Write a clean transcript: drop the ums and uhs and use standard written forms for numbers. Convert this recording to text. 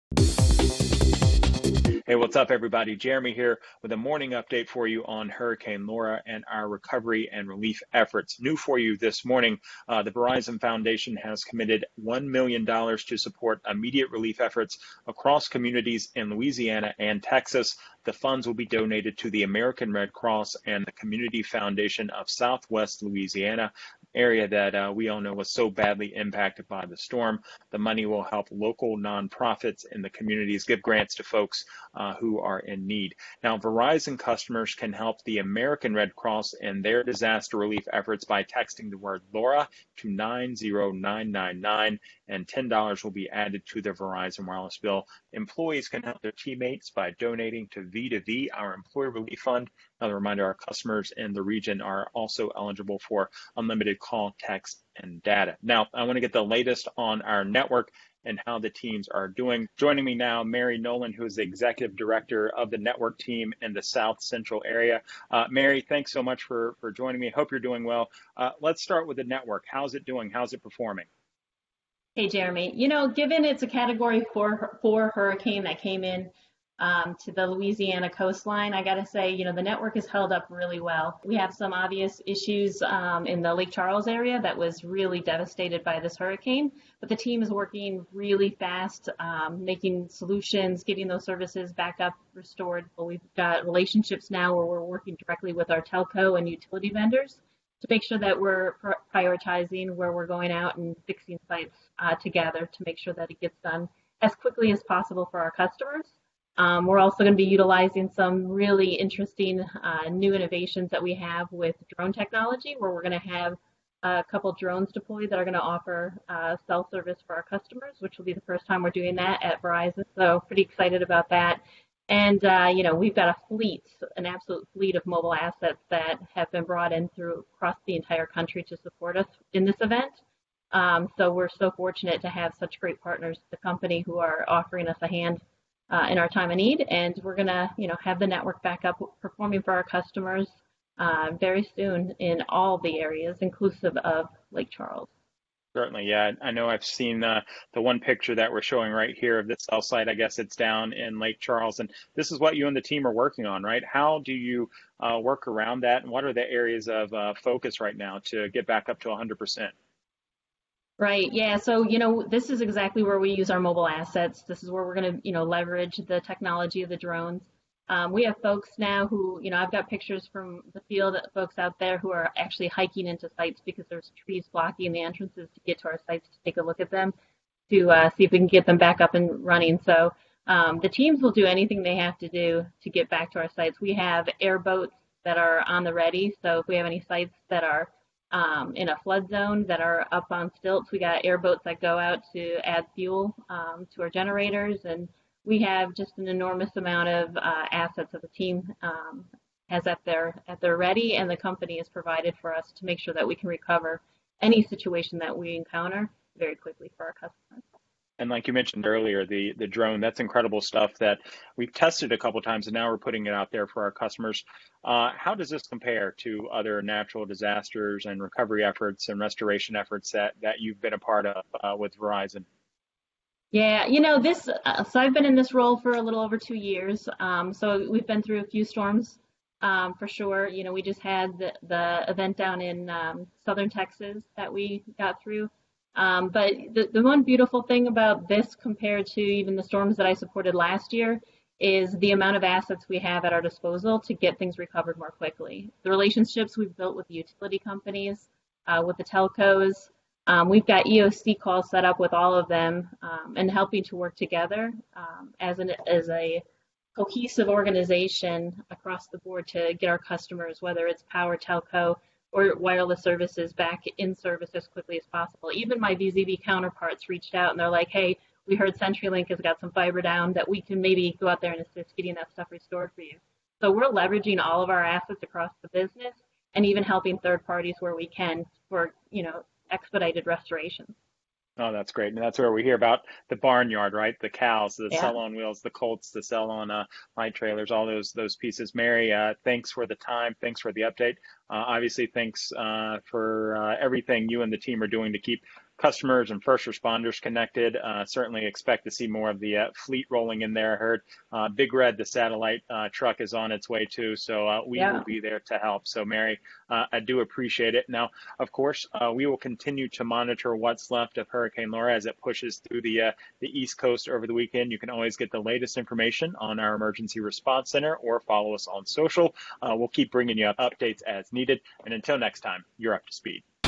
Hey, what's up, everybody? Jeremy here with a morning update for you on Hurricane Laura and our recovery and relief efforts. New for you this morning, the Verizon Foundation has committed $1 million to support immediate relief efforts across communities in Louisiana and Texas. The funds will be donated to the American Red Cross and the Community Foundation of Southwest Louisiana, area that we all know was so badly impacted by the storm. The money will help local nonprofits in the communities give grants to folks who are in need. Now, Verizon customers can help the American Red Cross in their disaster relief efforts by texting the word Laura to 90999, and $10 will be added to their Verizon wireless bill. Employees can help their teammates by donating to V2V, our employee relief fund. Another reminder, our customers in the region are also eligible for unlimited call, text, and data. Now, I want to get the latest on our network and how the teams are doing. Joining me now, Mary Nolan, who is the Executive Director of the network team in the South Central area. Mary, thanks so much for joining me. Hope you're doing well. Let's start with the network. How's it doing? How's it performing? Hey, Jeremy. Given it's a Category 4 hurricane that came in to the Louisiana coastline, I got to say, the network has held up really well. We have some obvious issues in the Lake Charles area that was really devastated by this hurricane, but the team is working really fast, making solutions, getting those services back up, restored. We've got relationships now where we're working directly with our telco and utility vendors to make sure that we're prioritizing where we're going out and fixing sites together to make sure that it gets done as quickly as possible for our customers. We're also going to be utilizing some really interesting new innovations that we have with drone technology, where we're going to have a couple drones deployed that are going to offer cell service for our customers, which will be the first time we're doing that at Verizon. So pretty excited about that. And, we've got a fleet, an absolute fleet of mobile assets that have been brought in across the entire country to support us in this event. So we're so fortunate to have such great partners, the company, who are offering us a hand in our time of need. And we're going to, have the network back up performing for our customers very soon in all the areas, inclusive of Lake Charles. Certainly, yeah. I know I've seen the one picture that we're showing right here of this cell site. I guess it's down in Lake Charles, and this is what you and the team are working on, right? How do you work around that, and what are the areas of focus right now to get back up to 100%? Right. Yeah. So, this is exactly where we use our mobile assets. This is where we're going to, leverage the technology of the drones. We have folks now who, I've got pictures from the field, folks out there who are actually hiking into sites because there's trees blocking the entrances to get to our sites to take a look at them, to see if we can get them back up and running. So the teams will do anything they have to do to get back to our sites. We have airboats that are on the ready. So if we have any sites that are in a flood zone that are up on stilts, we got airboats that go out to add fuel to our generators. And we have just an enormous amount of assets that the team has at their ready, and the company has provided for us to make sure that we can recover any situation that we encounter very quickly for our customers. And like you mentioned earlier, the drone, that's incredible stuff that we've tested a couple times, and now we're putting it out there for our customers. How does this compare to other natural disasters and recovery efforts and restoration efforts that you've been a part of with Verizon? Yeah, so I've been in this role for a little over 2 years. So we've been through a few storms for sure. We just had the event down in southern Texas that we got through. But the one beautiful thing about this compared to even the storms that I supported last year is the amount of assets we have at our disposal to get things recovered more quickly. The relationships we've built with the utility companies, with the telcos. We've got EOC calls set up with all of them and helping to work together as a cohesive organization across the board to get our customers, whether it's power, telco, or wireless services, back in service as quickly as possible. Even my VZV counterparts reached out and they're like, hey, we heard CenturyLink has got some fiber down that we can maybe go out there and assist getting that stuff restored for you. So we're leveraging all of our assets across the business and even helping third parties where we can for, expedited restoration. Oh, that's great. And that's where we hear about the barnyard, right? The cows, the Yeah. cell on wheels, the Colts, the cell on light trailers, all those pieces. Mary, thanks for the time. Thanks for the update. Obviously, thanks for everything you and the team are doing to keep customers and first responders connected. Certainly expect to see more of the fleet rolling in there. I heard Big Red, the satellite truck, is on its way too. So we will be there to help. So Mary, I do appreciate it. Now, of course, we will continue to monitor what's left of Hurricane Laura as it pushes through the East Coast over the weekend. You can always get the latest information on our Emergency Response Center or follow us on social. We'll keep bringing you updates as needed. And until next time, you're up to speed.